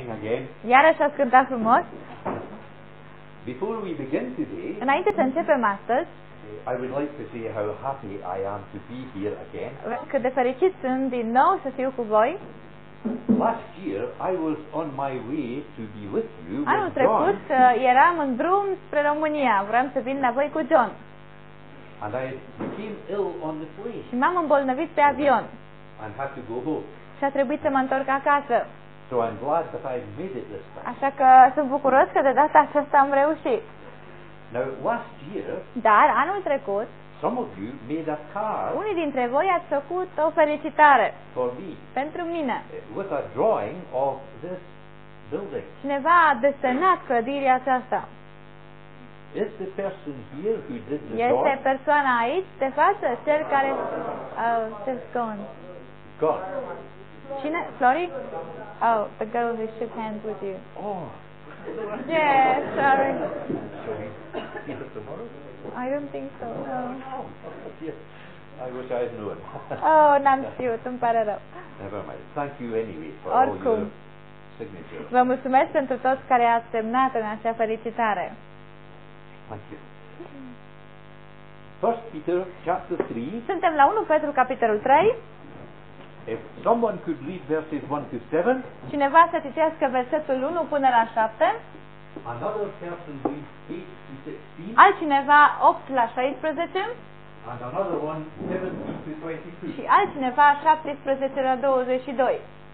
again. Iarăși ați cântat frumos. Before we begin today, Înainte să începem astăzi, I would like to say how happy I am to be here again. cât de fericit sunt din nou să fiu cu voi. Last year, I was on my way to be with you. Anul With trecut John, eram în drum spre România. Vreau să vin la voi cu John. and I became ill on the plane Și m-am îmbolnăvit pe avion. and had to go home. Și a trebuit să mă întorc acasă. So I'm glad that I made it this time. Așa că sunt bucuros că de data aceasta am reușit. Now, last year, Dar anul trecut, some of you made a card unii dintre voi ați făcut o felicitare for me pentru mine. with a drawing of this building. Cineva a desenat clădirea aceasta. Is the person here who did the Este drawing persoana aici de față, cel care just gone. gone? Cine? Flori? Oh, the girl who shook hands with you. Oh, Yeah, sorry. shall we see her tomorrow? I don't think so. No. Yes, I wish I had known. Oh, n-am știut, îmi pare rău. Never mind. Thank you anyway for all Oricum, your signatures. vă mulțumesc pentru toți care ați semnat în acea felicitare. Thank you. First Peter chapter 3. Suntem la 1 Petru, capitolul 3. If someone could read verses 1 to 7, Cineva să citească versetul 1 până la 7, another person reads 8 to 16, altcineva 8 la 16 and another one 17 to 22. și altcineva 17 la 22.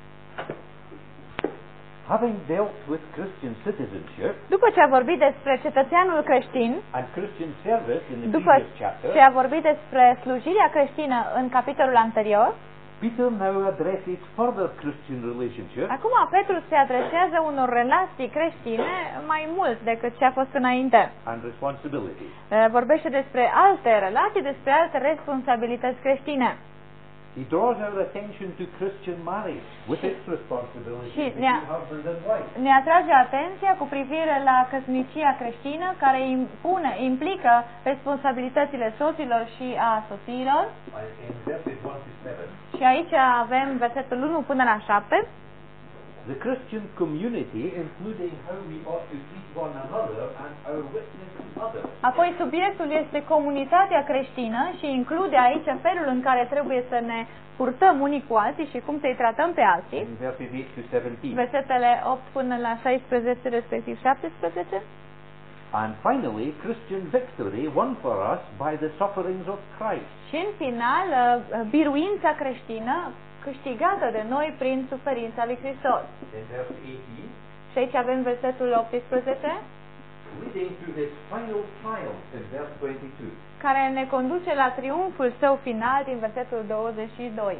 Having dealt with Christian citizenship După ce a vorbit despre cetățeanul creștin, and Christian service in the după previous chapter, ce a vorbit despre slujirea creștină în capitolul anterior, Peter now addresses further Christian relationships acum Petru se adresează unor relații creștine mai mult decât ce a fost înainte. and responsibilities. Vorbește despre alte relații, despre alte responsabilități creștine. He draws our attention to Christian marriage with its responsibilities Și between husband and wife. ne atrage atenția cu privire la căsnicia creștină care implică responsabilitățile soților și a soțiilor. In verses 1 to 7, Și aici avem versetul 1 până la 7. the Christian community, including how we ought to treat one another and our witness to others. Apoi subiectul este comunitatea creștină și include aici felul în care trebuie să ne purtăm unii cu alții și cum să-i tratăm pe alții. In verses 8 to 17. Versetele 8 până la 16, respectiv 17. And finally, Christian victory won for us by the sufferings of Christ. Și în final, biruința creștină câștigată de noi prin suferința lui Hristos. In verse 18, Și aici avem versetul 18, leading to his final triumph in verse 22. care ne conduce la triumful său final din versetul 22.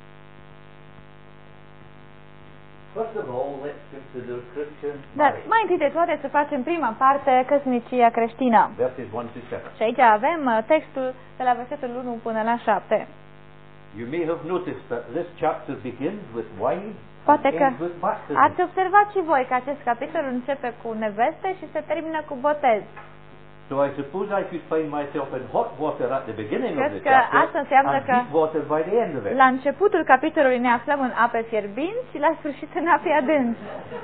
First of all, let's consider Christian Dar marriage. mai întâi de toate să facem prima parte, căsnicia creștină. Verses 1 to 7. Și aici avem textul de la versetul 1 până la 7. You may have noticed that this chapter begins with wives Poate and că ends with baptism. ați observat și voi că acest capitol începe cu neveste și se termină cu botez. So I suppose I could find myself in hot water at the beginning of Cred the că asta chapter înseamnă and că heat water by the end of it. la începutul capitolului ne aflăm în ape fierbinți și la sfârșit în ape adânci.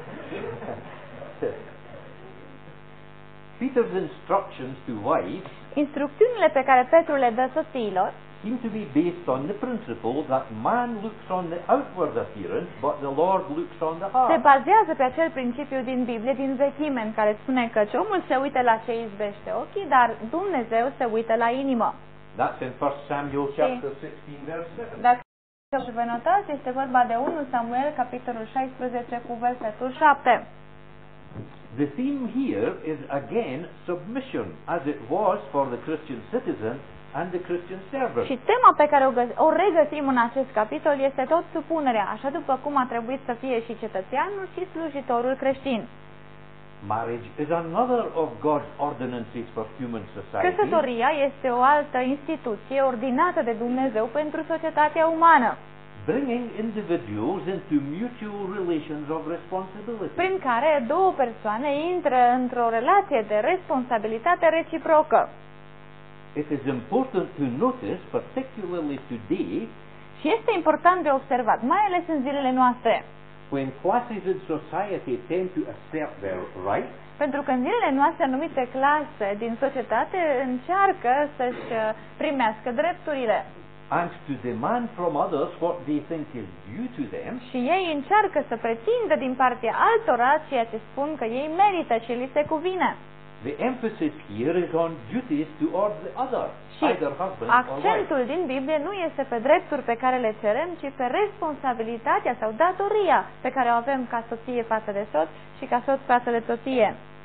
Peter's instructions to wives Instrucțiunile pe care Petru le dă soțiilor seem to be based on the principle that man looks on the outward appearance, but the Lord looks on the se heart. bazează pe acel principiu din Biblie, din Vechime, în care spune că omul se uită la ce izbește ochii, dar Dumnezeu se uită la inimă. That's in 1 Samuel chapter 16 verse 7. Dacă vă notați, este vorba de 1 Samuel, capitolul 16, cu versetul 7. The theme here is again submission, as it was for the Christian citizen and the Christian servant. Și tema pe care o regăsim în acest capitol este tot supunerea, așa după cum a trebuit să fie și cetățeanul și slujitorul creștin. Marriage is another of God's ordinances for human society, Căsătoria este o altă instituție ordinată de Dumnezeu pentru societatea umană, bringing individuals into mutual relations of responsibility. prin care două persoane intră într-o relație de responsabilitate reciprocă. It is important to notice, particularly today, Și este important de observat, mai ales în zilele noastre, when classes in society tend to assert their rights, Pentru că în zilele noastre anumite clase din societate încearcă să-și primească drepturile. and to demand from others what they think is due to them, Și ei încearcă să pretindă din partea altora ceea ce spun că ei merită și li se cuvine. the emphasis here is on duties towards the other, Și either husband or wife. accentul din Biblie nu este pe drepturi pe care le cerem, ci pe responsabilitatea sau datoria pe care o avem ca soție față de soț și ca soț față de soție.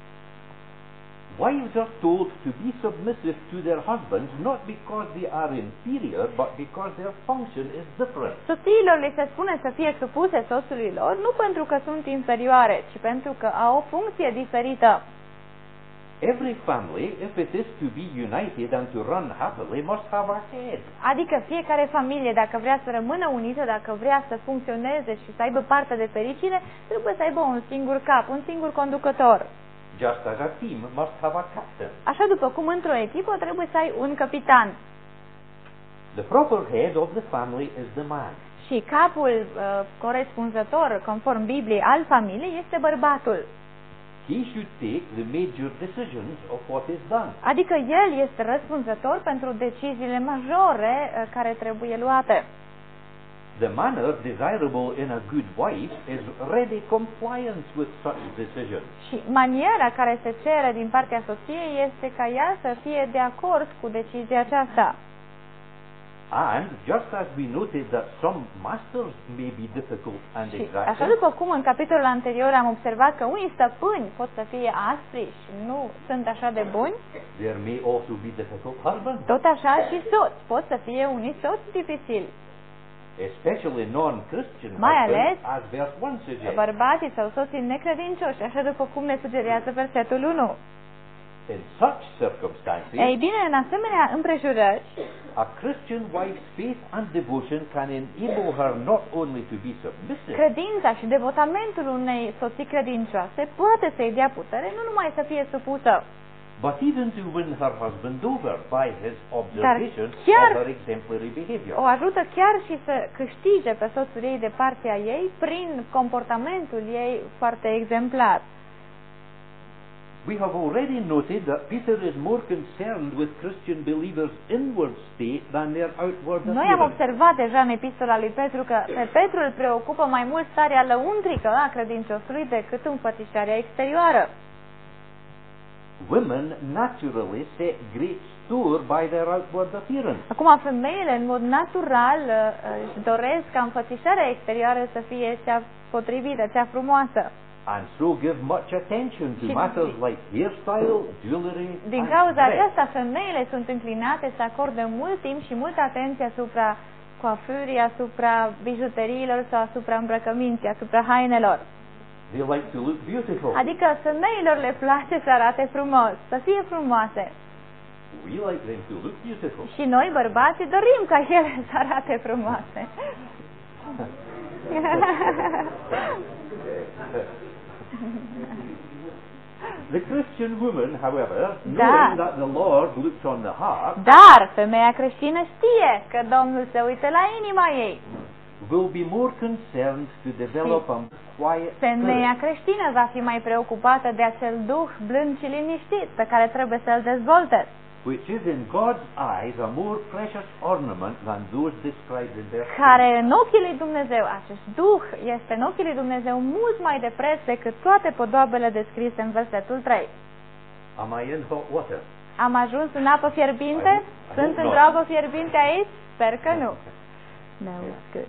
Wives are told to be submissive to their husbands not because they are inferior, but because their function is different. Soțiilor li se spune să fie supuse soțului lor nu pentru că sunt inferioare, ci pentru că au o funcție diferită. Every family, if it is to be united and to run happily, must have a head. Adică fiecare familie, dacă vrea să rămână unită, dacă vrea să funcționeze și să aibă parte de fericire, trebuie să aibă un singur cap, un singur conducător. Just as a team must have a captain. Așa după cum într-o echipă trebuie să ai un capitan. The proper head of the family is the man. Și capul corespunzător, conform Bibliei, al familiei este bărbatul. He should take the major decisions of what is done. Adică el este răspunzător pentru deciziile majore care trebuie luate. The manner desirable in a good wife is ready compliance with such decisions. Și maniera care se cere din partea soției este ca ea să fie de acord cu decizia aceasta. And just as we noted that some masters may be difficult and Și așa exacting, după cum în capitolul anterior am observat că unii stăpâni pot să fie aspri și nu sunt așa de buni, there may also be difficult husbands, tot așa și soți pot să fie unii soți dificili. especially non-Christian Mai ales husbands, as verse 1 suggests. bărbații sau soții necredincioși, așa după cum ne sugerează versetul 1. In such circumstances, Ei bine, în asemenea împrejurări, a Christian wife's faith and devotion can enable her not only to be submissive, credința și devotamentul unei soții credincioase poate să-i dea putere nu numai să fie supusă, but even to win her husband over by his observation chiar- of her exemplary behavior. o ajută chiar și să câștige pe soțul ei de partea ei prin comportamentul ei foarte exemplar. We have already noted that Peter is more concerned with Christian believers' inward state than their outward Noi am appearance. observat deja în epistola lui Petru că pe Petru îl preocupă mai mult starea lăuntrică a credinciosului decât înfățișarea exterioară. Women naturally set great store by their outward appearance, Acum, femeile, în mod natural, își doresc ca înfățișarea exterioară să fie cea potrivită, cea frumoasă. and so give much attention to Și- matters like hairstyle, jewelry, Din and cauza dress. aceasta, femeile sunt înclinate să acorde mult timp și multă atenție asupra coafurii, asupra bijuteriilor sau asupra îmbrăcăminții, asupra hainelor. They like to look beautiful. Adică femeilor le place să arate frumos, să fie frumoase. We like them to look beautiful. Și noi, bărbații, dorim ca ele să arate frumoase. The Christian woman, however, Da. knowing that the Lord looks on the heart, Dar femeia creștină știe că Domnul se uită la inima ei. will be more concerned to develop a quiet Femeia spirit, creștină va fi mai preocupată de acel duh blând și liniștit pe care trebuie să-l dezvolte, which is in God's eyes a more precious ornament than those described in their care în ochii lui Dumnezeu, acest duh este în ochii lui Dumnezeu mult mai de preț decât toate podoabele descrise în versetul 3. Am I in hot water? Am ajuns în apă fierbinte? I hope Sunt not. într-o apă fierbinte aici? Sper că nu. No, it's good.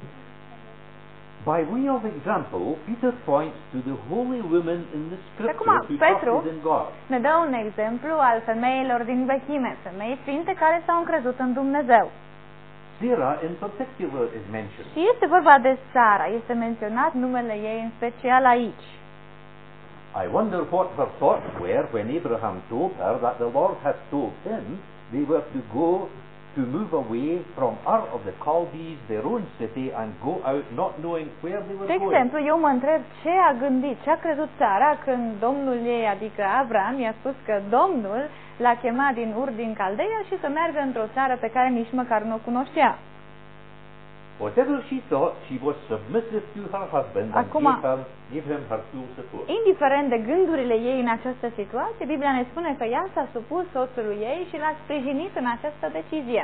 By way of example, Peter points to the holy women in the Scripture Acum, who Petru trusted in God. ne dă un exemplu al femeilor din vechime, femei sfinte care s-au încrezut în Dumnezeu. Sarah, in particular, is mentioned. Și este vorba de Sara, este menționat numele ei în special aici. I wonder what her thoughts were when Abraham told her that the Lord had told him they were to go to move away from Ur of the Chaldees, their own city, and go out not knowing where they were De going. exemplu, eu mă întreb ce a gândit, ce a crezut Sara când Domnul ei, adică Abraham, i-a spus că Domnul l-a chemat din Ur din Caldeia și să meargă într-o țară pe care nici măcar nu o cunoștea. Whatever she thought, she was submissive to her husband and Acum, gave him her full support. indiferent de gândurile ei în această situație, Biblia ne spune că ea s-a supus soțului ei și l-a sprijinit în această decizie.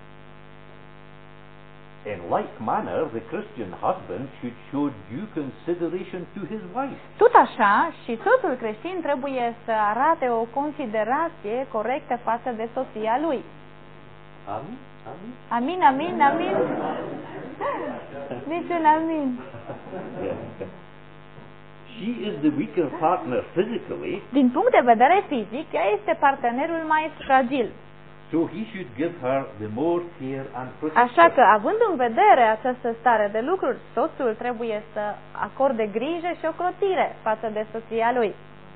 In like manner, the Christian husband should show due consideration to his wife. Tot așa, și soțul creștin trebuie să arate o considerație corectă față de soția lui. Amen? Amen? Amin, amin, amin. Niciun amin. She is the weaker partner physically, Din punct de vedere fizic, ea este partenerul mai fragil. so he should give her the more care and protection. Așa că, având în vedere această stare de lucruri, soțul trebuie să acorde grijă și ocrotire față de soția lui.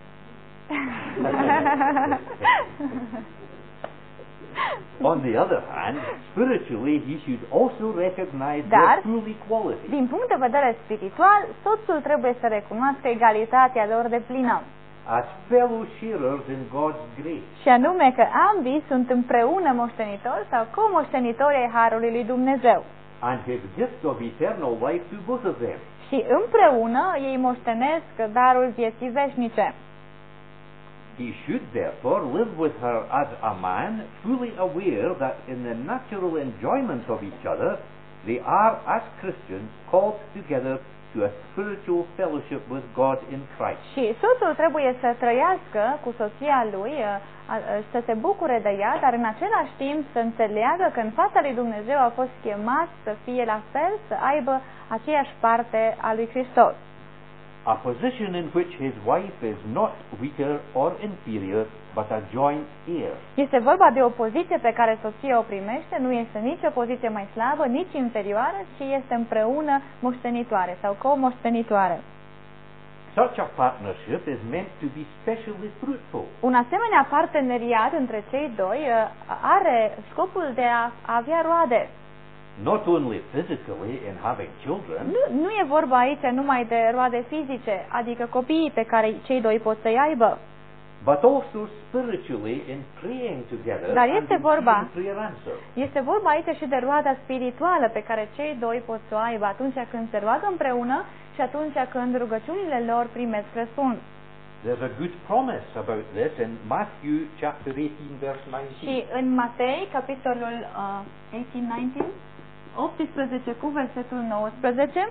On the other hand, spiritually, he should also recognize Dar, their full equality. din punct de vedere spiritual, soțul trebuie să recunoască egalitatea lor de plină. As fellow sharers in God's grace. Și anume că ambii sunt împreună moștenitori sau comoștenitori ai Harului lui Dumnezeu. And his gift of eternal life to both of them. Și împreună ei moștenesc darul vieții veșnice. He should therefore live with her as a man, fully aware that in the natural enjoyment of each other, they are, as Christians, called together to a spiritual fellowship with God in Christ. Și soțul trebuie să trăiască cu soția lui, să se bucure de ea, dar în același timp să înțeleagă că în fața lui Dumnezeu a fost chemat să fie la fel, să aibă aceeași parte a lui Hristos. A position in which his wife is not weaker or inferior, but a joint heir. Este vorba de o poziție pe care soția o primește, nu este nici o poziție mai slabă, nici inferioară, ci este împreună moștenitoare sau co-moștenitoare. Such a partnership is meant to be specially fruitful. Un asemenea parteneriat între cei doi are scopul de a avea roade. Not only physically in having children, Nu e vorba aici numai de roade fizice, adică copiii pe care cei doi pot să-i aibă, but also spiritually in praying together Dar and este in vorba- seeing prayer answered. Este vorba aici și de roada spirituală pe care cei doi pot să o aibă atunci când se roagă împreună și atunci când rugăciunile lor primesc răspuns. There's a good promise about this in Matthew chapter 18 verse 19. Și în Matei, capitolul 18, 18 cu versetul 19,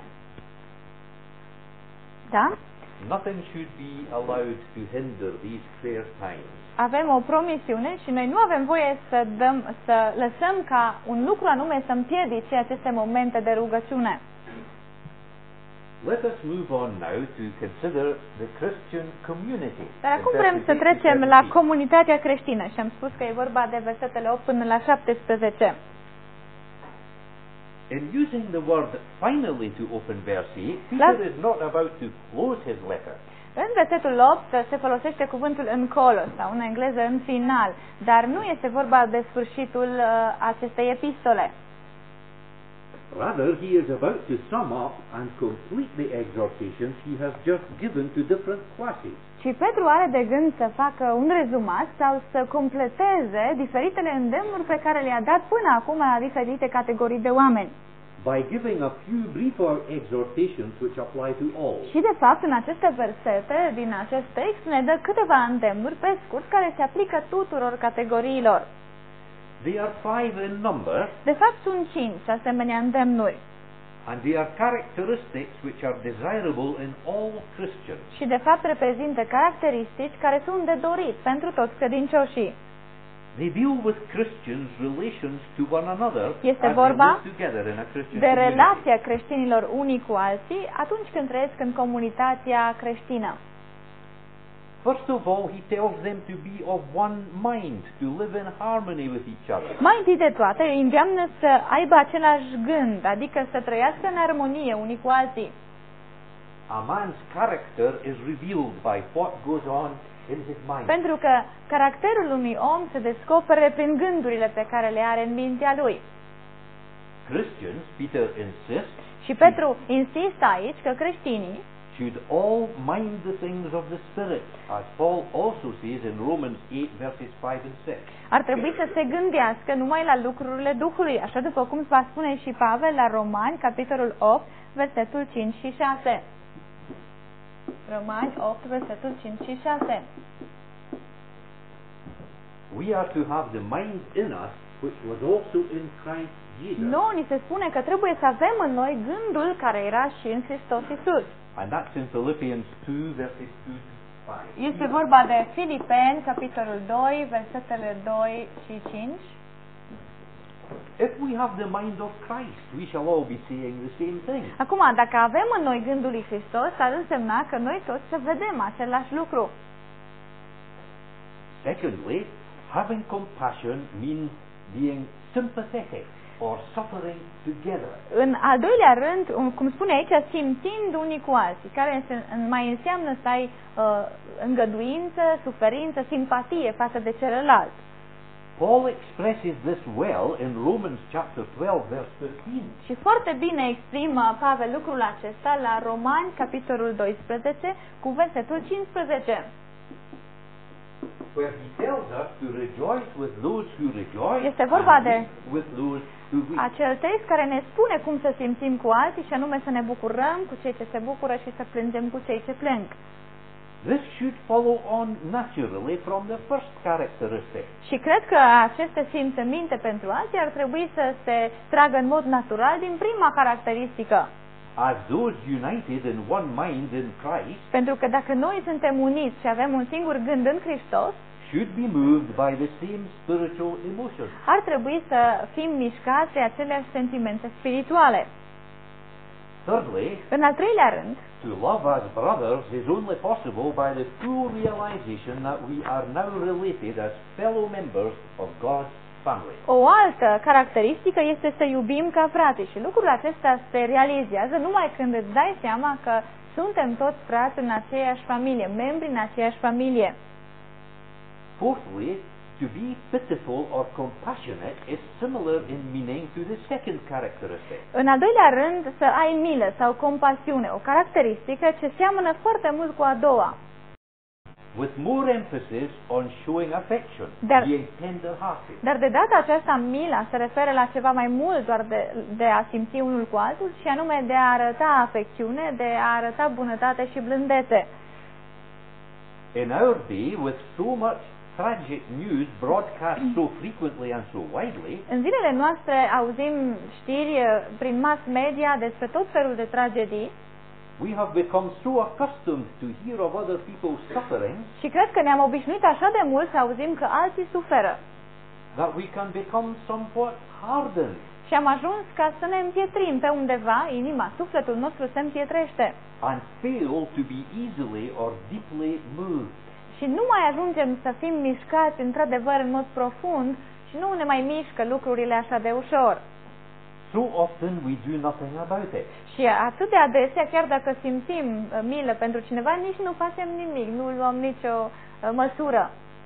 da? Nothing should be allowed to hinder these prayer times. Avem o promisiune și noi nu avem voie să lăsăm ca un lucru anume să împiedice aceste momente de rugăciune. Let us move on now to consider the Christian community. Dar acum in vrem să verses 8 to trecem la 17. comunitatea creștină și am spus că e vorba de versetele 8 până la 17. In using the word finally to open verse 8, Las- Peter is not about to close his letter. În versetul 8 se folosește cuvântul încolo sau în engleză în final, dar nu este vorba de sfârșitul acestei epistole. Rather, he is about to sum up and complete the exhortations he has just given to different classes. Și Petru are de gând să facă un rezumat sau să completeze diferitele îndemnuri pe care le-a dat până acum la diferite categorii de oameni. By giving a few briefer exhortations which apply to all. Și de fapt, în aceste versete din acest text ne dă câteva îndemnuri pe scurt care se aplică tuturor categoriilor. They are 5 in number, De fapt, sunt 5 asemenea îndemnuri. and they are characteristics which are desirable in all Christians. Și de fapt reprezintă caracteristici care sunt de dorit pentru toți credincioșii. They deal with Christians' relations to one another Este as they vorba live together in a Christian De community. relația creștinilor unii cu alții atunci când trăiesc în comunitatea creștină. First of all, he tells them to be of one mind, to live in harmony with each other. Mai întâi de toate, îi îndeamnă să aibă același gând, adică să trăiască în armonie unii cu alții. A man's character is revealed by what goes on in his mind. Pentru că caracterul unui om se descoperă prin gândurile pe care le are în mintea lui. Christians, Peter insists, Și Petru insistă aici că creștinii should all mind the things of the Spirit, as Paul also says in Romans 8, verses 5 and 6. Ar trebui să se gândească numai la lucrurile Duhului, așa după cum va spune și Pavel la Romani, capitolul 8, versetul 5 și 6. Romani 8, versetul 5 și 6. We are to have the mind in us, which was also in Christ Jesus. Nouă ni se spune că trebuie să avem în noi gândul care era și în Hristos Iisus. And that's in Philippians 2, verses 2 to 5. Este vorba de Filipeni, capitolul 2, versetele 2 și 5. If we have the mind of Christ, we shall all be saying the same thing. Acum, dacă avem în noi gândul lui Hristos, ar însemna că noi toți să vedem același lucru. Secondly, having compassion means being sympathetic or suffering together. În al doilea rând, cum spune aici, simțind unii cu alții, care mai înseamnă să ai îngăduință, suferință, simpatie față de celălalt. Paul expresses this well in Romans chapter 12, verse 13. Și foarte bine exprimă Pavel lucrul acesta la Romani, capitolul 12, cu versetul 15. Where he tells us to rejoice with those who rejoice Este vorba and de weep with those who weep. acel text care ne spune cum să simțim cu alții și anume să ne bucurăm cu cei ce se bucură și să plângem cu cei ce plâng. This should follow on naturally from the first characteristic. Și cred că aceste simțăminte pentru alții ar trebui să se tragă în mod natural din prima caracteristică. As those united in one mind in Christ, Pentru că dacă noi suntem uniți și avem un singur gând în Hristos, should be moved by the same spiritual emotions. ar trebui să fim mișcați de aceleași sentimente spirituale. Thirdly, În al treilea rând, to love as brothers is only possible by the full realization that we are now related as fellow members of God's family. o altă caracteristică este să iubim ca frate și lucrul acesta se realizează numai când îți dai seama că suntem toți frați în aceeași familie, membri în aceeași familie. Fourthly, to be pitiful or compassionate is similar in meaning to the second characteristic. În al doilea rând, să ai milă sau compasiune, o caracteristică ce seamănă foarte mult cu a doua. With more emphasis on showing affection, Dar- being tender-hearted. Dar de data aceasta, mila se referă la ceva mai mult doar de a simți unul cu altul și anume de a arăta afecțiune, de a arăta bunătate și blândețe. In our day, with so much tragic news broadcast so frequently and so widely, În zilele noastre auzim știri prin mass media despre tot felul de tragedii we have become so accustomed to hear of other people's suffering și cred că ne-am obișnuit așa de mult să auzim că alții suferă. that we can become somewhat hardened. Și am ajuns ca să ne împietrim pe undeva, inima, sufletul nostru se împietrește. And fail to be easily or deeply moved. Și nu mai ajungem să fim mișcați într-adevăr în mod profund și nu ne mai mișcă lucrurile așa de ușor. So often we do nothing about it. Și atât de adesea, chiar dacă simțim milă pentru cineva, nici nu facem nimic, nu luăm nicio măsură.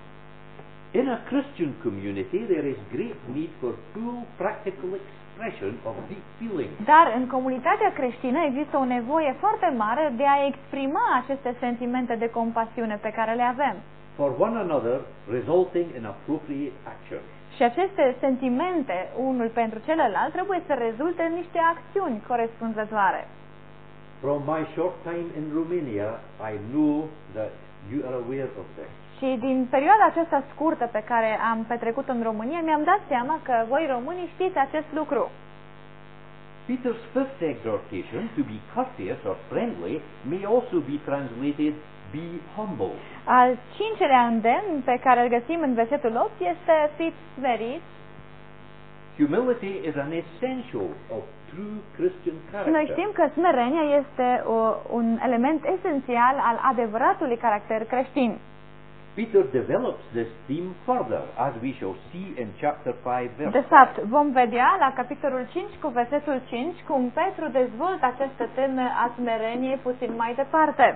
In a Christian community, there is great need for full practical expression of deep feeling. Dar în comunitatea creștină există o nevoie foarte mare de a exprima aceste sentimente de compasiune pe care le avem. For one another, resulting in appropriate action. Și aceste sentimente, unul pentru celălalt, trebuie să rezulte în niște acțiuni corespunzătoare. From my short time in Romania, I know that you are aware of this. Și din perioada aceasta scurtă pe care am petrecut în România, mi-am dat seama că voi românii știți acest lucru. Peter's fifth exhortation, to be courteous or friendly, may also be translated, be humble. Al cincelea îndemn pe care îl găsim în versetul 8 este fiți smeriți. Humility is an essential of true Christian Și noi știm character. că smerenia este un element esențial al adevăratului caracter creștin. Peter develops this theme further, as we shall see in chapter 5, verse De fapt, vom vedea la capitolul 5 cu versetul 5 cum Petru dezvoltă această temă a smereniei puțin mai departe.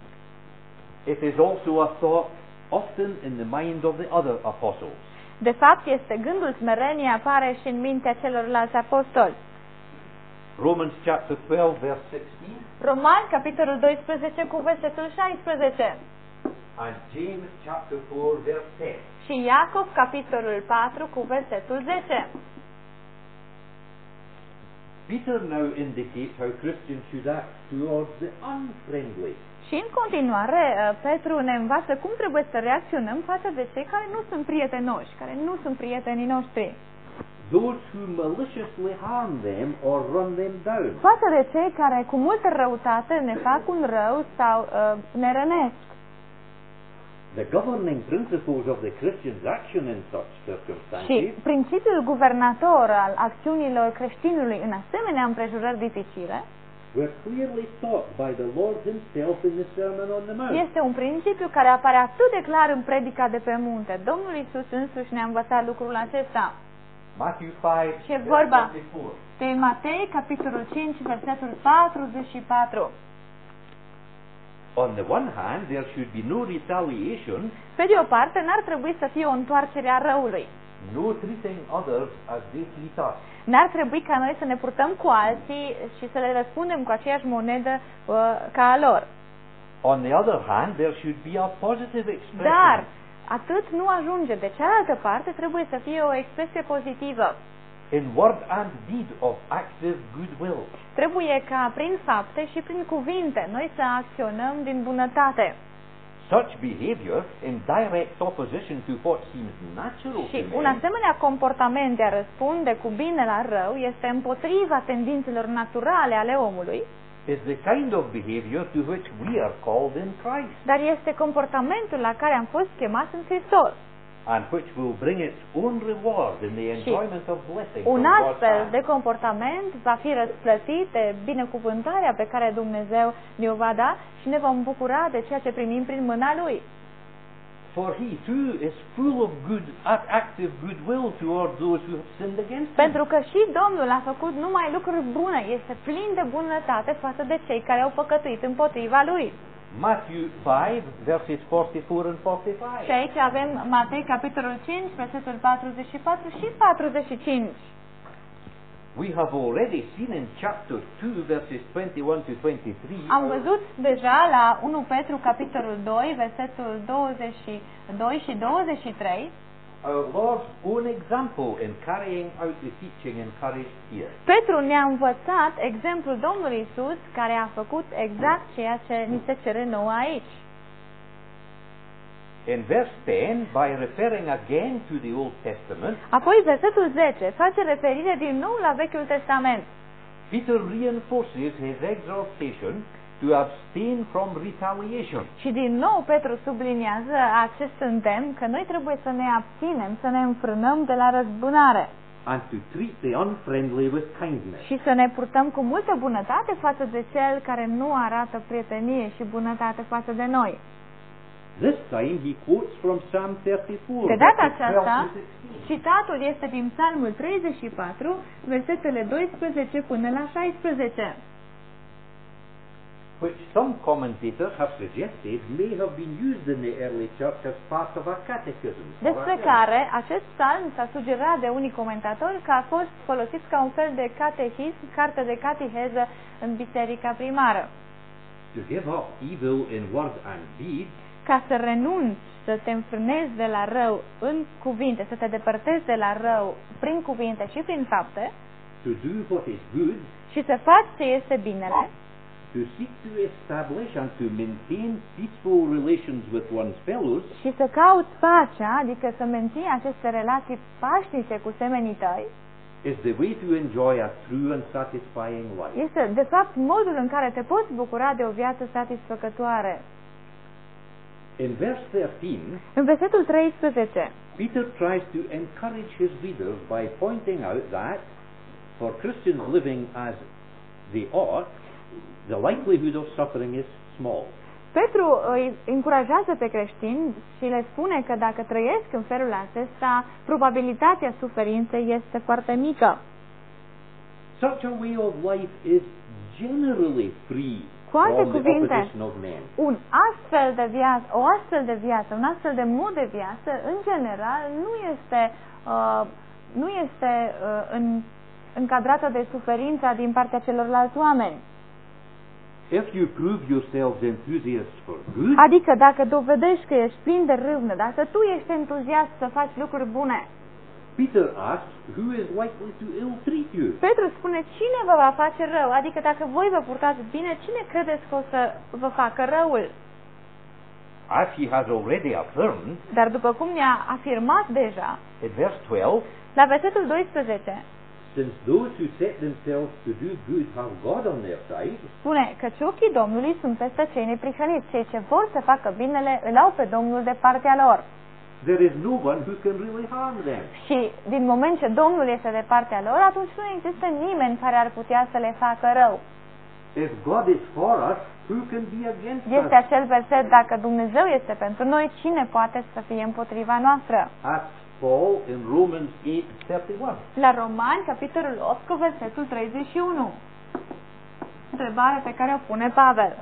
It is also a thought often in the mind of the other apostles. De fapt, este gândul smereniei apare și în mintea celorlalți apostoli. Romans chapter 12, verse 16, Romani, capitolul 12, cu versetul 16. and James chapter 4, verse 10. Și Iacov, capitolul 4, cu versetul 10. Peter now indicates how Christians should act towards the unfriendly. Și în continuare, Petru ne învață cum trebuie să reacționăm față de cei care nu sunt prietenoși, care nu sunt prietenii noștri. Those who maliciously harm them or run them down. Față de cei care cu multă răutate ne fac un rău sau ne rănesc. The governing principles of the Christian's action in such Și circumstances principiul guvernator al acțiunilor creștinului în asemenea împrejurări dificile were clearly taught by the Lord himself in the Sermon on the Mount. este un principiu care apare atât de clar în predica de pe munte. Domnul Iisus însuși ne-a învățat lucrul acesta. Matthew 5, Și e verse vorba 44. de Matei, capitolul 5, versetul 44. On the one hand, there should be no retaliation, Pe de o parte, n-ar trebui să fie o întoarcere a răului. no treating others as they treat us. N-ar trebui ca noi să ne purtăm cu alții și să le răspundem cu aceeași monedă ca a lor. On the other hand, there should be a positive expression. Dar atât nu ajunge. De cealaltă parte, trebuie să fie o expresie pozitivă. In word and deed of active goodwill. Trebuie ca prin fapte și prin cuvinte noi să acționăm din bunătate. Such behavior, in direct opposition to what seems natural Și to un men, asemenea comportament de a răspunde cu bine la rău este împotriva tendințelor naturale ale omului, is the kind of behavior to which we are called in Christ, dar este comportamentul la care am fost chemați în Hristos. and which will bring its own reward in the enjoyment of blessing from Un God's astfel hand. de comportament va fi răsplătit de binecuvântarea pe care Dumnezeu ne-o va da și ne vom bucura de ceea ce primim prin mâna Lui. For he too is full of good, active goodwill towards those who have sinned against him. Pentru că și Domnul a făcut numai lucruri bune, este plin de bunătate față de cei care au păcătuit împotriva Lui. Matthew 5, verses 44 and 45. Și aici avem Matei, capitolul 5, versetul 44 și 45. We have already seen in chapter 2, verses 21 to 23, Am văzut deja la 1 Petru, capitolul 2, versetul 22 și 23, our Lord's own example in carrying out the teaching encouraged here. Petru ne-a învățat exemplul Domnului Isus, care a făcut exact ceea ce ni se cere nouă aici. In verse 10, by referring again to the Old Testament, Apoi versetul 10 face referire din nou la Vechiul Testament. Peter reinforces his exhortation to abstain from retaliation. Și din nou Petru subliniază acest îndemn că noi trebuie să ne abținem, să ne înfrânăm de la răzbunare And to treat the unfriendly with kindness. și să ne purtăm cu multă bunătate față de cel care nu arată prietenie și bunătate față de noi. This time he quotes from Psalm 34, De data verses 12 aceasta, to 16. citatul este din Psalmul 34, versetele 12 până la 16. Which some commentators have suggested may have been used in the early church as part of a catechism. Despre care acest psalm s-a sugerat de unii comentatori că a fost folosit ca un fel de catehism, carte de cateheză în biserica primară. To give up evil in word and deed, Ca să renunți, să te înfrânezi de la rău în cuvinte, să te depărtezi de la rău prin cuvinte și prin fapte to do what is good, și să faci ce este binele, to seek to establish and to maintain peaceful relations with one's fellows, și să cauți pacea, adică să menții aceste relații pașnice cu semenii tăi, is the way to enjoy a true and satisfying life. este de fapt modul în care te poți bucura de o viață satisfăcătoare. In verse 13, În versetul 13, Peter tries to encourage his readers by pointing out that for Christians living as they ought, the likelihood of suffering is small. Petru îi încurajează pe creștini și le spune că dacă trăiesc în felul acesta, probabilitatea suferinței este foarte mică. Such a way of life is generally free Cu alte from the cuvinte, opposition of men. o astfel de viață, un astfel de mod de viață, în general, nu este în încadrată de suferința din partea celorlalți oameni. If you prove yourselves enthusiasts for good, Adică dacă dovedești că ești plin de râvnă, dacă tu ești entuziast să faci lucruri bune, Peter asks, who is likely to ill-treat you? Petru spune, cine vă va face rău? Adică dacă voi vă purtați bine, cine credeți că o să vă facă răul? As he has already affirmed, Dar după cum ne-a afirmat deja, in verse 12, la versetul 12, since those who set themselves to do good have God on their side, spune că ochii Domnului sunt peste cei neprihăniți, cei ce vor să facă binele îl au pe Domnul de partea lor. there is no one who can really harm them. Și din moment ce Domnul este de partea lor, atunci nu există nimeni care ar putea să le facă rău. If God is for us, who can be against Este us? acel verset, dacă Dumnezeu este pentru noi, cine poate să fie împotriva noastră? Asks Paul in Romans 8:31. La Romani, capitolul 8, cu versetul 31. Întrebare pe care o pune Pavel.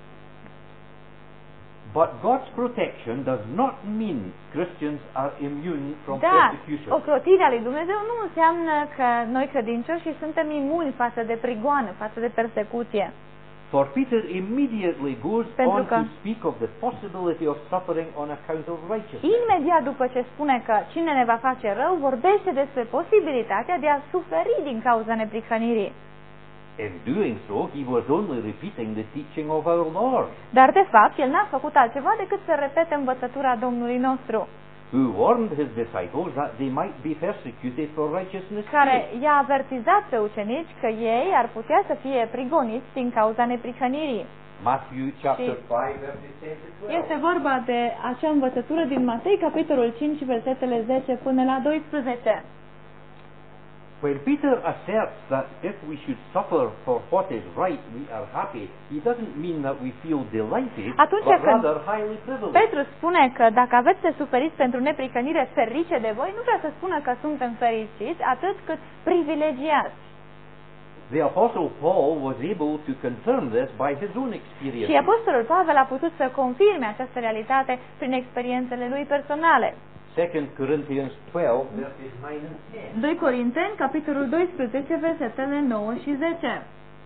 But God's protection does not mean Christians are immune from Dar persecution. ocrotirea lui Dumnezeu nu înseamnă că noi credincioși suntem imuni față de prigoană, față de persecuție. For Peter immediately goes Pentru on că- to speak of the possibility of suffering on account of righteousness. Imediat după ce spune că cine ne va face rău, vorbește despre posibilitatea de a suferi din cauza neprihănirii. In doing so, he was only repeating the teaching of our Lord, Dar de fapt, el n-a făcut altceva decât să repete învățătura Domnului nostru, who warned his disciples that they might be persecuted for righteousness' care sake. i-a avertizat pe ucenici că ei ar putea să fie prigoniți din cauza neprihănirii. Matthew chapter Și 5, verses 10 to 12. este vorba de acea învățătură din Matei, capitolul 5, versetele 10 până la 12. When Peter asserts that if we should suffer for what is right, we are happy, he doesn't mean that we feel delighted, Atunci but când rather highly privileged. Petru spune că dacă aveți de suferit pentru neprihănire, ferice de voi, nu vrea să spună că suntem fericiți, atât cât privilegiați. The Apostle Paul was able to confirm this by his own Și experience. Apostolul Pavel a putut să confirme această realitate prin experiențele lui personale. 2 Corinthians 12, verses 9 and 10. 2 Corinteni, capitolul 12, versetele 9 și 10.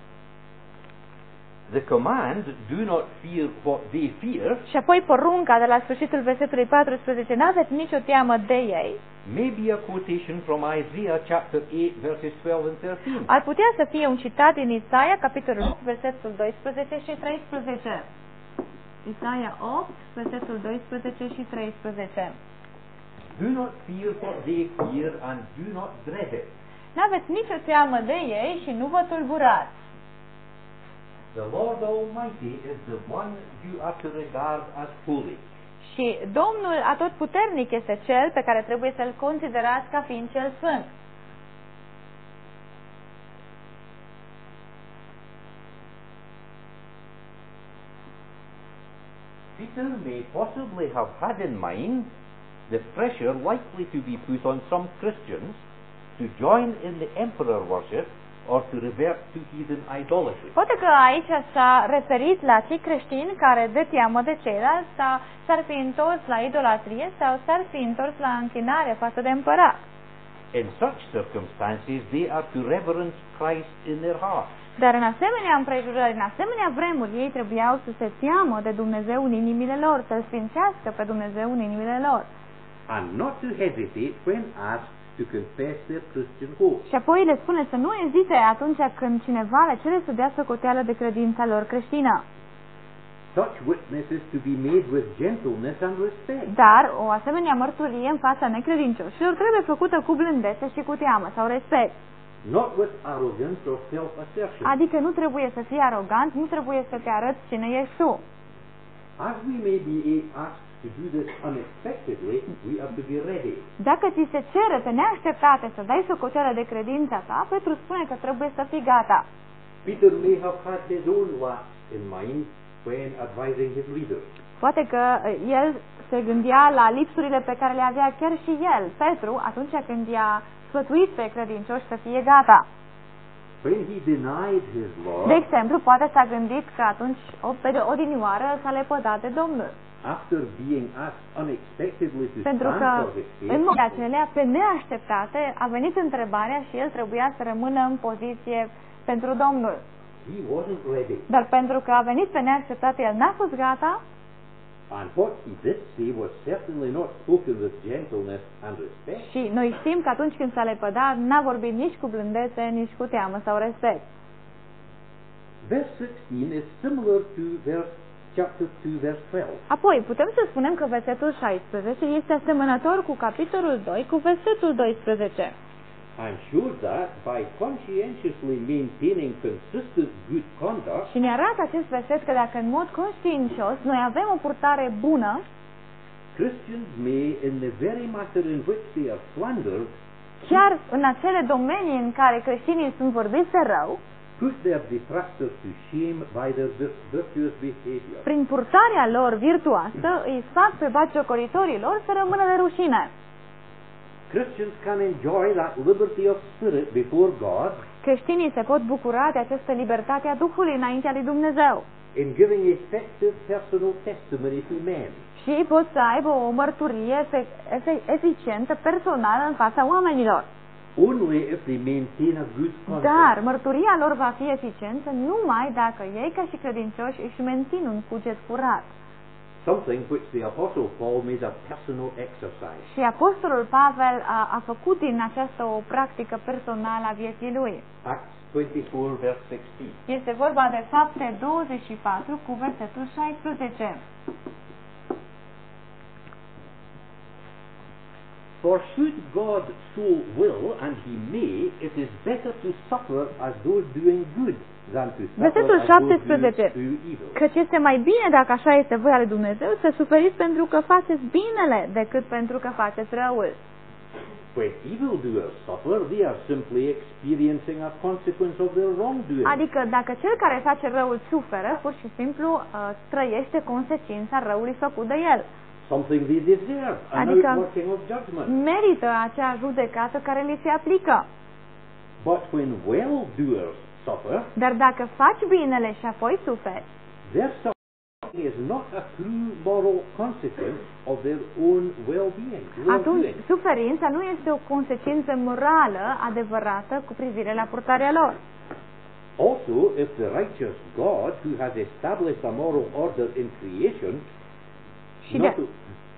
The command, do not fear what they fear, Și apoi porunca de la sfârșitul versetului 14, n-aveți nicio teamă de ei, may be a quotation from Isaiah chapter 8, verses 12 and 13. ar putea să fie un citat din Isaia, capitolul 8, versetul 12 și 13. Isaia 8, versetul 12 și 13. Do not fear what they fear and do not dread it. N-aveți nicio teamă de ei și nu vă tulburați. The Lord Almighty is the one you are to regard as holy. Și Domnul Atotputernic este cel pe care trebuie să-l considerați ca fiind cel sfânt. Peter may possibly have had in mind the pressure likely to be put on some Christians to join in the emperor worship or to revert to heathen idolatry. Poate că aici s-a referit la cei creștini care, de teamă de ceilalți, s-ar fi întors la idolatrie sau s-ar fi întors la închinare față de împărat. In such circumstances, they are to reverence Christ in their hearts. Dar în asemenea împrejurări, în asemenea vremuri, ei trebuiau să se teamă de Dumnezeu în inimile lor, să-L sfințească pe Dumnezeu în inimile lor. And not to hesitate when asked to confess their Christian hope. Și apoi le spune să nu ezite atunci când cineva le cere să dea socoteală de credința lor creștină. Such witnesses to be made with gentleness and respect. Dar o asemenea mărturie în fața necredincioșilor trebuie făcută cu blândețe și cu teamă sau respect. Not with arrogance or self-assertion. Adică nu trebuie să fii arogant, nu trebuie să te arăți cine ești tu. As we may be asked to do this unexpectedly, we are to be ready. Dacă ți se cere pe neașteptate să dai socoteală de credința ta, Petru spune că trebuie să fii gata. Peter may have had his own lapse in mind when advising his readers. Poate că el se gândea la lipsurile pe care le avea chiar și el, Petru, atunci când i-a sfătuit pe credincioși să fie gata. When he denied his Lord, De exemplu, poate s-a gândit că atunci, pe odinioară, s-a lepădat de Domnul. after being asked unexpectedly to Pentru stand că for his faith, în modul acelea, pe neașteptate, a venit întrebarea și el trebuia să rămână în poziție pentru Domnul. he wasn't ready. Dar pentru că a venit pe neașteptate, el n-a fost gata. And what he did say was certainly not spoken with gentleness and respect. Și noi știm că atunci când s-a lepădat, n-a vorbit nici cu blândețe, nici cu teamă sau respect. Verse 16 is similar to chapter 2, verse 12. Apoi, putem să spunem că versetul 16 este asemănător cu capitolul 2, cu versetul 12. I'm sure that by conscientiously maintaining consistent good conduct, Și ne arată acest verset că dacă în mod conștiincios noi avem o purtare bună, Christians may, in the very matter in which they are slandered, chiar în acele domenii în care creștinii sunt vorbiți de rău, put their detractors to shame by their virtuous behavior. prin purtarea lor virtuoasă, îi fac pe batjocoritorii lor să rămână de rușine. Christians can enjoy that liberty of spirit before God Creștinii se pot bucura de această libertate a Duhului înaintea lui Dumnezeu in giving effective personal testimony to men. și pot să aibă o mărturie eficientă, personală în fața oamenilor. Only if they maintain a good conduct. Dar mărturia lor va fi eficientă numai dacă ei, ca și credincioși, își mențin un cuget curat. Something which the Apostle Paul made a personal exercise. Și Apostolul Pavel a făcut din aceasta o practică personală a vieții lui. Acts 24, verse 16. Este vorba de Fapte 24 cu versetul 16. For should God so will, and he may, it is better to suffer as those doing good than to suffer Versetul as those 17. who do evil. Căci este mai bine, dacă așa este voia lui Dumnezeu, să suferiți pentru că faceți binele decât pentru că faceți răul. When evildoers suffer, they are simply experiencing a consequence of their wrongdoing. Adică dacă cel care face răul suferă, pur și simplu trăiește consecința răului făcut de el. Something they deserve, an Adică outworking of judgment. merită acea judecată care li se aplică. But when well-doers suffer, Dar dacă faci binele și apoi suferi, their suffering is not a true moral consequence of their own well-being. atunci well-doing. suferința nu este o consecință morală adevărată cu privire la purtarea lor. Also, if the righteous God, who has established a moral order in creation, Și not to,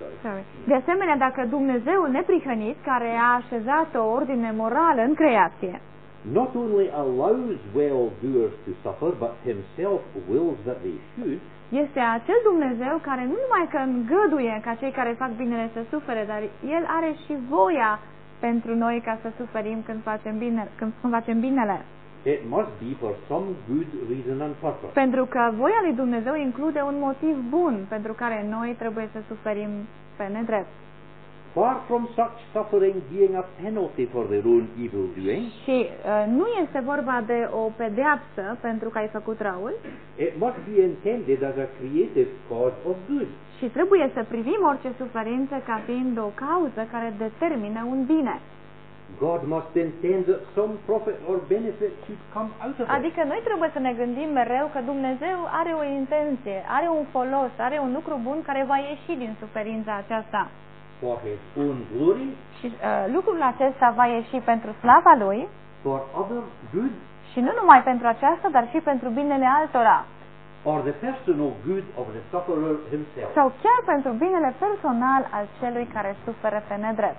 de asemenea, dacă Dumnezeul neprihănit, care a așezat o ordine morală în creație, not only allows well-doers to suffer, but himself wills that they should, este acel Dumnezeu care nu numai că îngăduie ca cei care fac binele să sufere, dar El are și voia pentru noi ca să suferim când facem binele. it must be for some good reason and purpose. Pentru că voia lui Dumnezeu include un motiv bun pentru care noi trebuie să suferim pe nedrept. Far from such suffering being a penalty for their own evil doing, Și nu este vorba de o pedeapsă pentru că ai făcut răul, it must be intended as a creative cause of good. și trebuie să privim orice suferință ca fiind o cauză care determină un bine. God must intend that some profit or benefit should come out of it. Adică noi trebuie să ne gândim mereu că Dumnezeu are o intenție, are un folos, are un lucru bun care va ieși din suferința aceasta. For his own glory, Și lucrul acesta va ieși pentru slava Lui for other good, și nu numai pentru aceasta, dar și pentru binele altora. or the personal good of the sufferer himself. Sau chiar pentru binele personal al celui care suferă pe nedrept.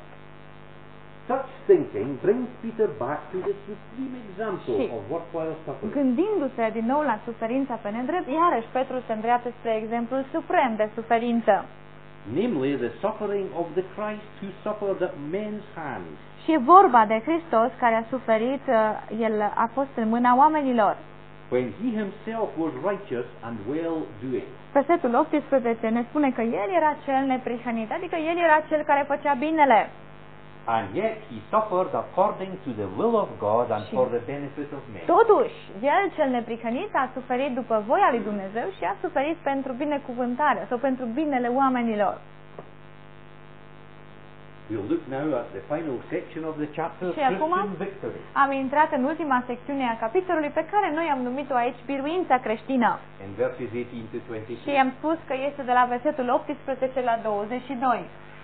Such thinking brings Peter back to the supreme example Și of worthwhile suffering. gândindu-se din nou la suferința pe nedrept, iarăși Petru se îndreaptă spre exemplul suprem de suferință. Namely, the suffering of the Christ who suffered at men's hands. Și e vorba de Hristos care a suferit, El a fost în mâna oamenilor. When he himself was righteous and well-doing. Versetul 18 ne spune că El era cel neprihănit, adică El era cel care făcea binele. And yet he suffered according to the will of God and Și for the benefit of men. totuși, El cel neprihănit a suferit după voia lui Dumnezeu și a suferit pentru binecuvântarea sau pentru binele oamenilor. We'll look now at the final section of the chapter, Și acum Christian victory. am intrat în ultima secțiune a capitolului pe care noi am numit-o aici biruința creștină. In verses 18 to 22. Și am spus că este de la versetul 18 la 22.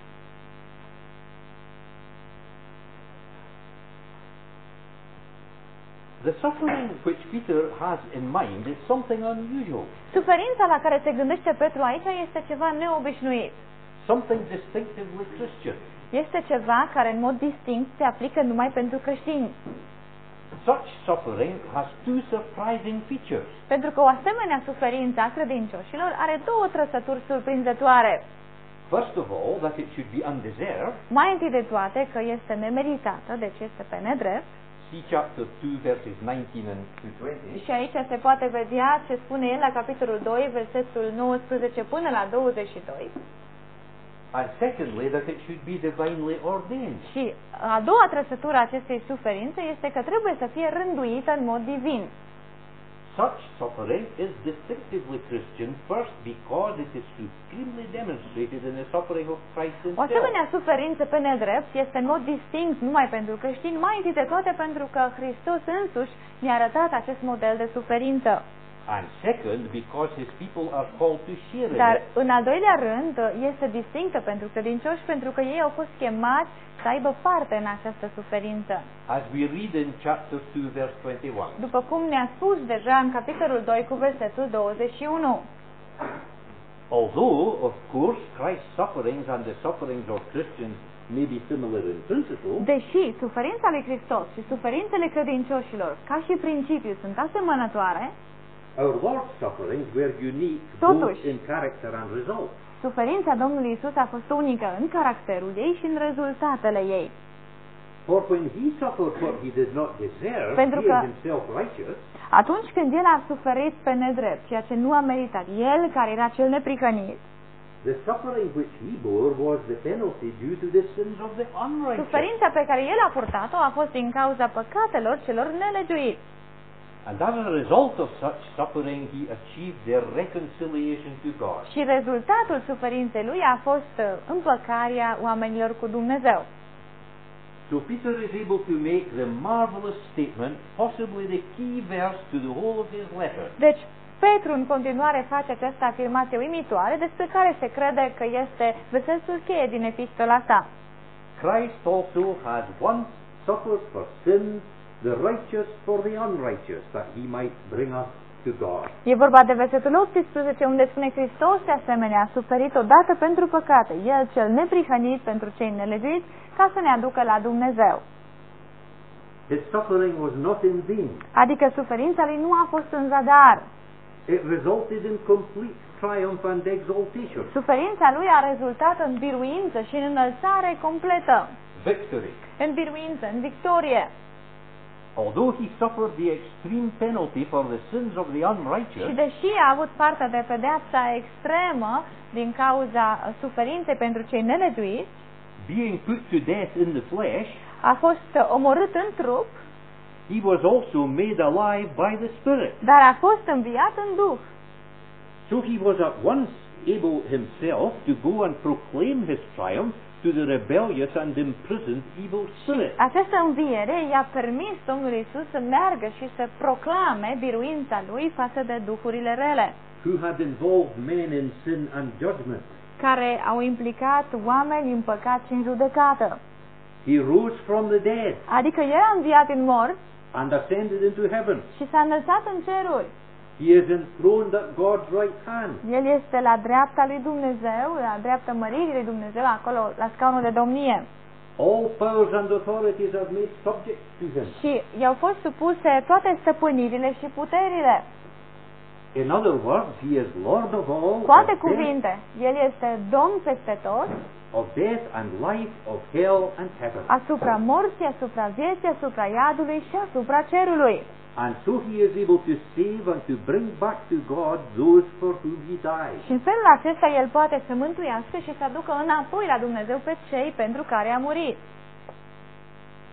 The suffering which Peter has in mind is something unusual, Suferința la care se gândește Petru aici este ceva neobișnuit. something distinctively Christian. Este ceva care în mod distinct se aplică numai pentru creștini. Such suffering has two surprising features. Pentru că o asemenea suferință a credincioșilor are două trăsături surprinzătoare. First of all, that it should be undeserved. Mai întâi de toate că este nemeritată, deci este pe nedrept. See chapter 2, verses 19 and to 20. Și aici se poate vedea ce spune el la capitolul 2, versetul 19 până la 22. And secondly, that it should be divinely ordained. Și a doua trăsătură a acestei suferințe este că trebuie să fie rânduită în mod divin. Such suffering is distinctively Christian, first because it is supremely demonstrated in the suffering of Christ O himself. asemenea suferință pe nedrept este în mod distinct numai pentru creștini, mai întâi de toate pentru că Hristos însuși ne-a arătat acest model de suferință. And second, because his people are called to share in Dar it. în al doilea rând este distinctă pentru credincioși pentru că ei au fost chemați să aibă parte în această suferință. As we read in chapter 2, verse 21. După cum ne-a spus deja în capitolul 2 cu versetul 21. Although, of course, Christ's sufferings and the sufferings of Christians may be similar in principle, Deși suferința lui Hristos și suferințele credincioșilor ca și principiu sunt asemănătoare, our Lord's sufferings were unique Totuși, both in character and result. suferința Domnului Isus a fost unică în caracterul ei și în rezultatele ei. For when he suffered what he did not deserve, Pentru being că- himself righteous, Atunci când El a suferit pe nedrept, ceea ce nu a meritat, El care era cel neprihănit, the suffering which he bore was the penalty due to the sins of the unrighteous. suferința pe care El a purtat-o a fost din cauza păcatelor celor nelegiuiți. And as a result of such suffering, he achieved their reconciliation to God. Și rezultatul suferinței Lui a fost împăcarea oamenilor cu Dumnezeu. So Peter is able to make the marvelous statement, possibly the key verse to the whole of his letter. Deci, Petru în continuare face această afirmație uimitoare despre care se crede că este versetul cheie din epistola sa. Christ also has once suffered for sins, the righteous for the unrighteous, that he might bring us to God. E vorba de versetul 18, unde spune Hristos de asemenea a suferit odată pentru păcate, El cel neprihănit pentru cei nelegiuiți, ca să ne aducă la Dumnezeu. His suffering was not in vain. Adică suferința Lui nu a fost în zadar. It resulted in complete triumph and exaltation. Suferința Lui a rezultat în biruință și în înălțare completă. Victory. În biruință, în victorie. Although he suffered the extreme penalty for the sins of the Și unrighteous, deși a avut parte de pedeapsa extremă din cauza suferinței pentru cei nelegiuiți, being put to death in the flesh, a fost omorât în trup, he was also made alive by the Spirit. dar a fost înviat în Duh. So he was at once able himself to go and proclaim his triumph to the rebellious and imprisoned evil spirit. Această înviere i-a permis Domnului Isus să meargă și să proclame biruința Lui față de duhurile rele, Who had involved men in sin and judgment. care au implicat oameni în păcat și în judecată. He rose from the dead Adică El a înviat din morți and ascended into heaven. și s-a înălțat în ceruri. He is enthroned at God's right hand. El este la dreapta lui Dumnezeu, la dreapta măririi lui Dumnezeu, acolo, la scaunul de domnie. All powers and authorities are made subject to him. Și i-au fost supuse toate stăpânirile și puterile. In other words, he is Lord of all, Cu alte of death, cuvinte, El este Domn peste tot, of death and life, of hell and heaven. asupra morții, asupra vieții, asupra iadului și asupra cerului. And so he is able to save and to bring back to God those for whom he died. Și în felul acesta El poate să mântuiască și să aducă înapoi la Dumnezeu pe cei pentru care a murit.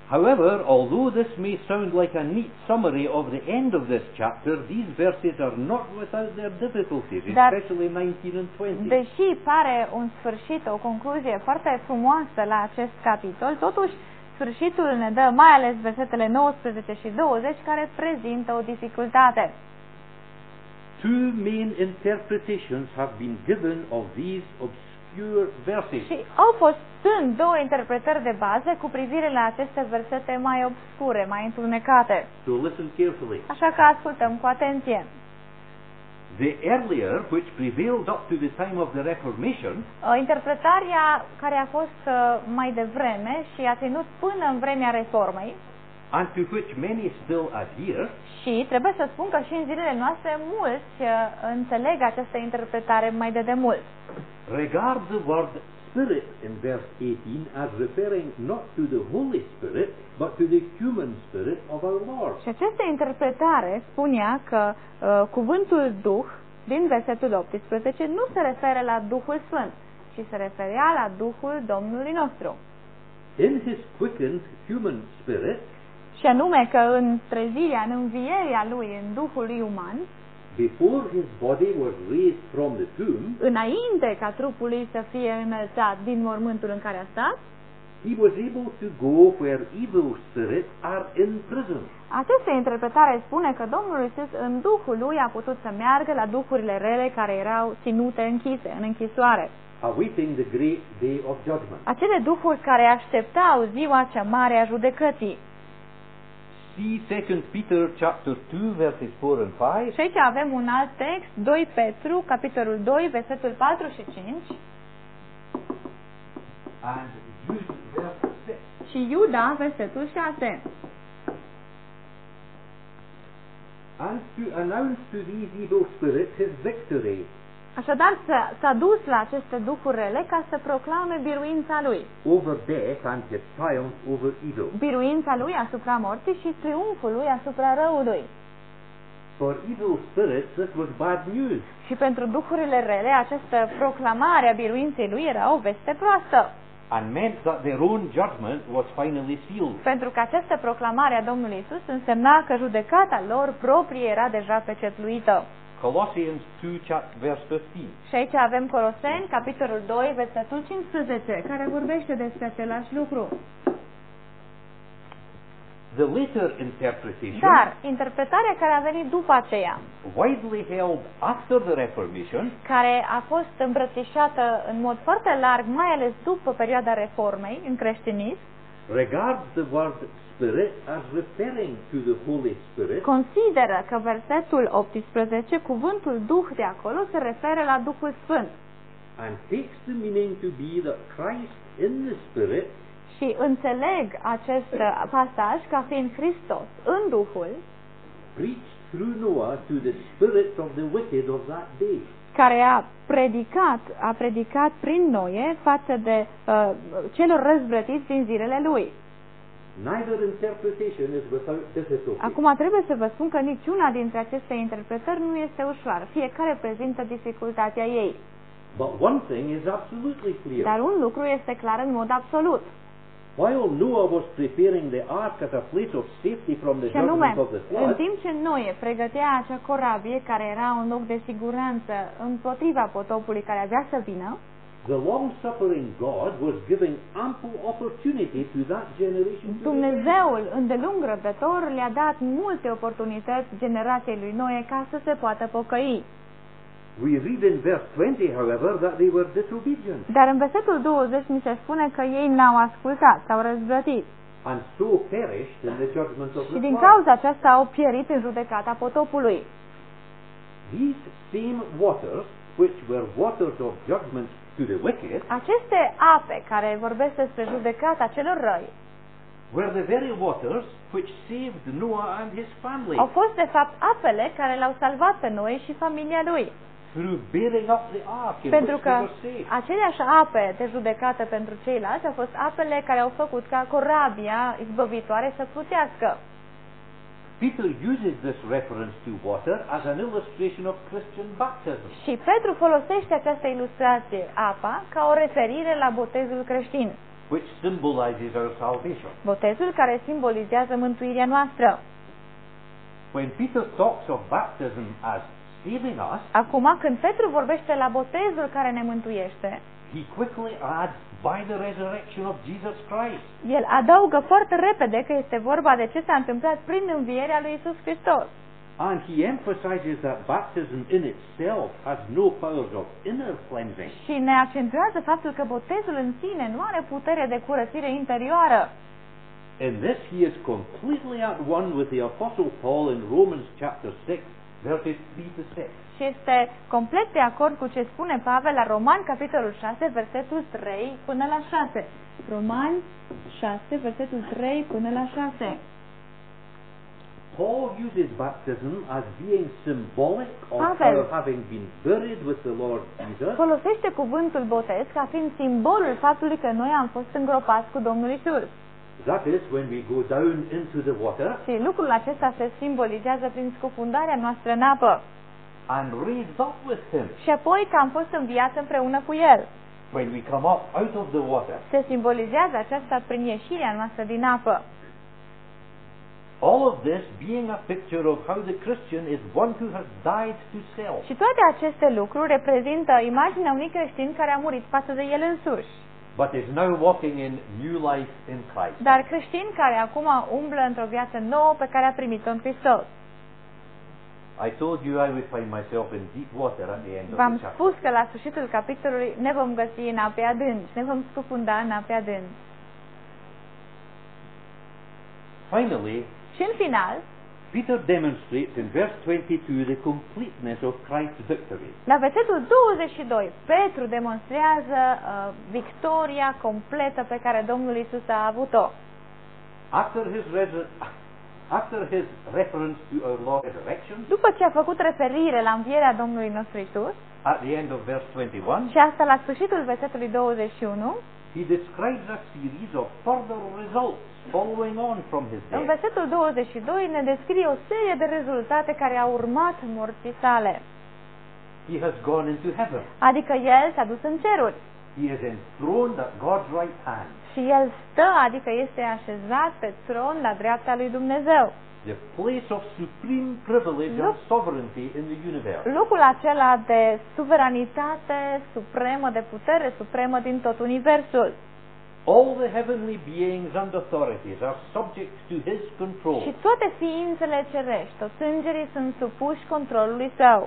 However, although this may sound like a neat summary of the end of this chapter, these verses are not without their difficulties, Dar, especially 19 and 20. deși pare un sfârșit, o concluzie foarte frumoasă la acest capitol, totuși sfârșitul ne dă mai ales versetele 19 și 20 care prezintă o dificultate. Two main interpretations have been given of these obscure verses. Și sunt două interpretări de bază cu privire la aceste versete mai obscure, mai întunecate. So listen carefully. Așa că ascultăm cu atenție. The earlier, which prevailed up to the time of the Reformation, Interpretarea care a fost mai devreme și a ținut până în vremea Reformei, and to which many still adhere, și trebuie să spun că și în zilele noastre mulți înțeleg această interpretare mai de demult. regard the word Spirit in verse 18 as referring not to the Holy Spirit, but to the human spirit of our Lord. Și această interpretare spunea că cuvântul Duh din versetul 18 nu se referă la Duhul Sfânt, ci se referea la Duhul Domnului nostru. In his quickened human spirit, Și anume că în trezirea, în învierea lui, în Duhul lui uman, before his body was raised from the tomb, înainte ca trupul lui să fie înălțat din mormântul în care a stat, he was able to go where evil spirits are in prison. această interpretare spune că Domnul Iisus în Duhul lui a putut să meargă la duhurile rele care erau ținute închise, în închisoare. Awaiting the great day of judgment. Acele duhuri care așteptau ziua cea mare a judecății. See 2 Peter chapter 2 verses 4 and 5. Și aici avem un alt text, 2 Petru, capitolul 2, versetul 4 și 5. And Jude verse 6. Și Iuda, versetul 6. And to announce to these evil spirits his victory. Așadar s-a dus la aceste duhuri rele ca să proclame biruința lui. Over death and his triumph over evil. Biruința lui asupra morții și triumful lui asupra răului. For evil spirits this was bad news. Și pentru duhurile rele, această proclamare a biruinței lui era o veste proastă. And meant that their own judgment was finally sealed. Pentru că această proclamare a Domnului Isus însemna că judecata lor proprie era deja pecetluită. Colossians 2 verse 15. Și aici avem Coloseni, capitolul 2, versetul 15, care vorbește despre același lucru. The later interpretation, Dar interpretarea care a venit după aceea, widely held after the Reformation, care a fost îmbrățișată în mod foarte larg, mai ales după perioada Reformei în creștinism, regards the word Spirit as referring to the Holy Spirit, consideră că versetul 18, cuvântul Duh de acolo, se referă la Duhul Sfânt and takes the meaning to be that Christ in the Spirit și înțeleg acest pasaj ca fiind Hristos în Duhul, preached through Noah to the spirits of the wicked of that day. care a predicat prin Noe față de celor răzvrătiți din zilele lui. Neither interpretation is without difficulty. Acum trebuie să vă spun că niciuna dintre aceste interpretări nu este ușoară. Fiecare prezintă dificultatea ei. But one thing is absolutely clear. Dar un lucru este clar în mod absolut. While Noah was preparing the ark as a place of safety from the Și anume, judgment of the în flood, timp ce Noe pregătea acea corabie care era un loc de siguranță împotriva potopului care avea să vină, the long-suffering God was giving ample opportunity to that generation to repent. Dumnezeul îndelung răbdător le-a dat multe oportunități generației lui Noe ca să se poată pocăi. We read in verse 20, however, that they were disobedient, Dar în versetul 20 mi se spune că ei n-au ascultat, s-au răzvrătit. and so perished in the judgment of Și the din flood. cauza aceasta au pierit în judecata potopului. These same waters, which were waters of judgment to the wicked, Aceste ape care vorbesc despre judecata celor răi were the very waters which saved Noah and his family au fost de fapt apele care l-au salvat pe Noe și familia lui. through bearing up the ark in Pentru which they că were saved. aceleași ape de judecată pentru ceilalți au fost apele care au făcut ca corabia izbăvitoare să plutească. Peter uses this reference to water as an illustration of Christian baptism. Și Petru folosește această ilustrație, apa, ca o referire la botezul creștin. which symbolizes our salvation. Botezul care simbolizează mântuirea noastră. When Peter talks of baptism as saving us, Acum, când Petru vorbește la botezul care ne mântuiește, he quickly adds, by the resurrection of Jesus Christ. el adaugă foarte repede că este vorba de ce s-a întâmplat prin învierea lui Iisus Hristos. And he emphasizes that baptism in itself has no powers of inner cleansing. Și ne accentuează faptul că botezul în sine nu are putere de curățire interioară. In this he is completely at one with the Apostle Paul in Romans chapter 6, verses 3 to 6. Și este complet de acord cu ce spune Pavel la Romani, capitolul 6, versetul 3 până la 6. Romani 6, versetul 3 până la 6. Paul uses baptism as being symbolic of Pavel. our having been buried with the Lord Jesus, Folosește cuvântul botez ca fiind simbolul faptului că noi am fost îngropați cu Domnul Isus. that is, when we go down into the water Și lucrul acesta se simbolizează prin scufundarea noastră în apă. and raised up with him. Și apoi că am fost înviați împreună cu El. When we come up out of the water, Se simbolizează aceasta prin ieșirea noastră din apă. all of this being a picture of how the Christian is one who has died to self. Și toate aceste lucruri reprezintă imaginea unui creștin care a murit față de el însuși. But is now walking in new life in Christ. Dar creștin care acum umblă într-o viață nouă pe care a primit-o în Hristos. I told you I would find myself in deep water at the end of V-am the chapter. spus că la sfârșitul capitolului ne vom găsi în ape adânci, ne vom scufunda în ape adânci. Finally, Și în final, Peter demonstrates in verse 22 the completeness of Christ's victory. la versetul 22, Petru demonstrează victoria completă pe care Domnul Isus a avut-o. After his reference to our Lord's resurrection, După ce a făcut referire la învierea Domnului nostru Isus, at the end of verse 21, și asta la sfârșitul versetului 21, he describes a series of further results following on from his în death. versetul 22 ne descrie o serie de rezultate care au urmat morții sale. He has gone into heaven. Adică El s-a dus în ceruri. He is enthroned at God's right hand. Și El stă, adică este așezat pe tron la dreapta lui Dumnezeu. The place of supreme privilege and sovereignty in the universe. Locul acela de suveranitate supremă, de putere supremă din tot universul. All the heavenly beings and authorities are subject to his control. Și toate ființele cerești, toți îngerii sunt supuși controlului său.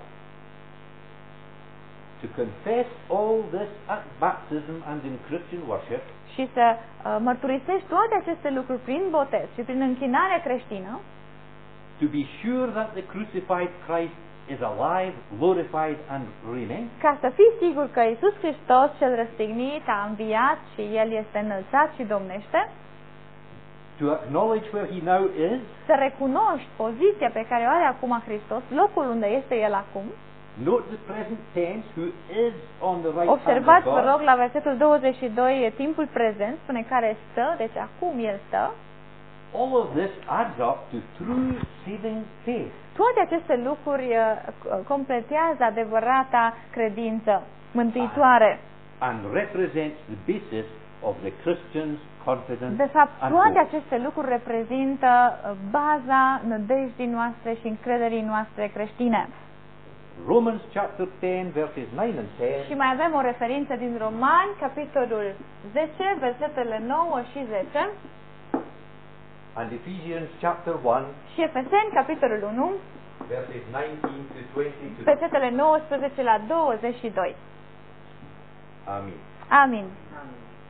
To confess all this at baptism and in Christian worship Și să mărturisești toate aceste lucruri prin botez și prin închinarea creștină, to be sure that the crucified Christ is alive, glorified and reigning, ca să fii sigur că Iisus Hristos cel răstignit a înviat și El este înălțat și domnește, to acknowledge where he now is, să recunoști poziția pe care o are acum Hristos, locul unde este El acum. note the present tense, who is on the right hand Observați, of vă God, rog, la versetul 22, e timpul prezent, spune care stă, deci acum El stă. all of this adds up to true saving faith. Toate aceste lucruri completează adevărata credință mântuitoare. And represents the basis of the Christian's confidence De fapt, and toate hope. aceste lucruri reprezintă baza nădejdii noastre și încrederii noastre creștine. Romans chapter 10 verses 9 and 10 Și mai avem o referință din Romani, capitolul 10, versetele 9 și 10, and Ephesians chapter 1 și Efeseni, capitolul 1, verses 19 to 22. versetele 19 la 22. Amen. Amin. Amin.